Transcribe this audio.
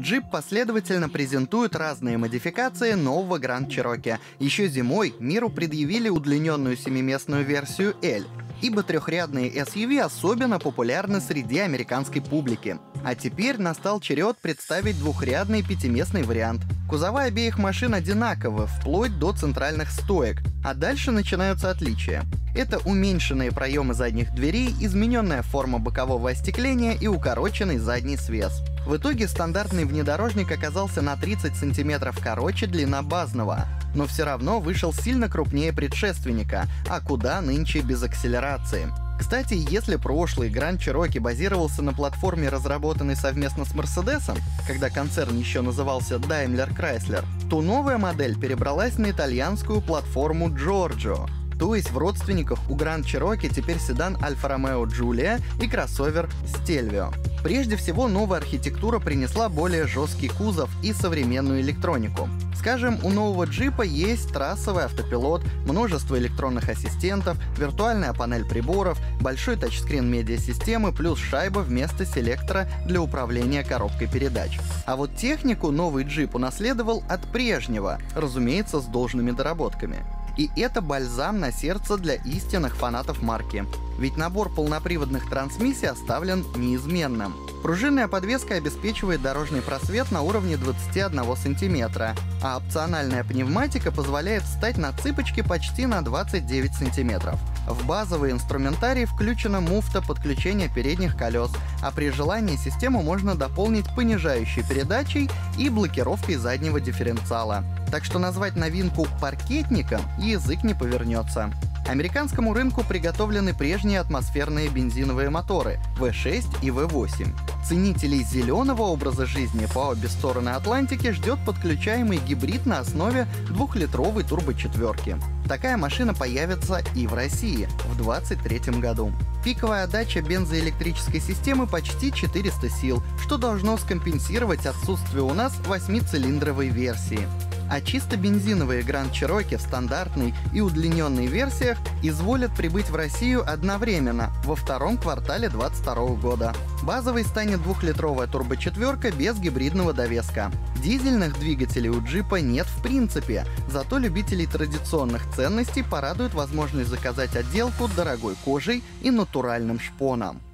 Jeep последовательно презентует разные модификации нового Grand Cherokee. Еще зимой миру предъявили удлиненную семиместную версию L, ибо трехрядные SUV особенно популярны среди американской публики. А теперь настал черед представить двухрядный пятиместный вариант. Кузова обеих машин одинаковы, вплоть до центральных стоек, а дальше начинаются отличия. Это уменьшенные проемы задних дверей, измененная форма бокового остекления и укороченный задний свес. В итоге стандартный внедорожник оказался на 30 см короче длиннобазного, но все равно вышел сильно крупнее предшественника, а куда нынче без акселерации. Кстати, если прошлый Grand Cherokee базировался на платформе, разработанной совместно с Mercedes, когда концерн еще назывался Daimler Chrysler, то новая модель перебралась на итальянскую платформу Giorgio. То есть в родственниках у Grand Cherokee теперь седан Alfa Romeo Giulia и кроссовер Stelvio. Прежде всего, новая архитектура принесла более жесткий кузов и современную электронику. Скажем, у нового джипа есть трассовый автопилот, множество электронных ассистентов, виртуальная панель приборов, большой тачскрин медиасистемы плюс шайба вместо селектора для управления коробкой передач. А вот технику новый джип унаследовал от прежнего, разумеется, с должными доработками. И это бальзам на сердце для истинных фанатов марки. Ведь набор полноприводных трансмиссий оставлен неизменным. Пружинная подвеска обеспечивает дорожный просвет на уровне 21 см, а опциональная пневматика позволяет встать на цыпочки почти на 29 см. В базовый инструментарий включена муфта подключения передних колес, а при желании систему можно дополнить понижающей передачей и блокировкой заднего дифференциала. Так что назвать новинку паркетником язык не повернется. Американскому рынку приготовлены прежние атмосферные бензиновые моторы V6 и V8. Ценителей зеленого образа жизни по обе стороны Атлантики ждет подключаемый гибрид на основе 2-литровой турбочетверки. Такая машина появится и в России в 2023 году. Пиковая отдача бензоэлектрической системы почти 400 сил, что должно скомпенсировать отсутствие у нас 8-цилиндровой версии. А чисто бензиновые Grand Cherokee в стандартной и удлиненной версиях изволят прибыть в Россию одновременно во втором квартале 2022 года. Базовой станет 2-литровая турбочетверка без гибридного довеска. Дизельных двигателей у джипа нет в принципе, зато любителей традиционных ценностей порадует возможность заказать отделку дорогой кожей и натуральным шпоном.